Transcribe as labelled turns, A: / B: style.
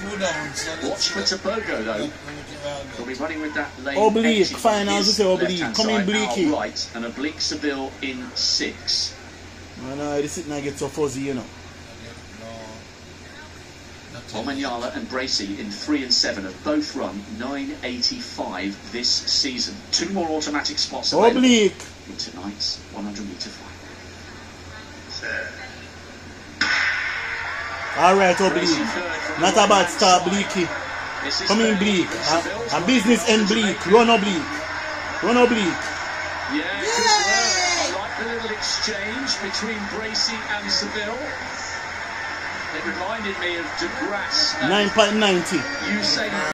A: Watch for Tobogo though. He'll be running with that lane.
B: Oblique, fine, as you say, Oblique. Come in, Bleaky.
A: Right, and Oblique Seville in 6.
B: No, this is not get so fuzzy, you know.
A: Omanyala and Bracey in 3 and 7 have both run 9.85 this season. 2 more automatic spots available
B: Oblique
A: in tonight's 100-metre final.
B: Alright, Oblique. Not a bad start, Bleaky. Come in, Bleak. A business and Bleak. Run Oblique. Run Oblique.
A: Yeah, I like the little exchange between Bracey and Seville. It reminded me of DeGrasse.
B: 9.90.
A: You say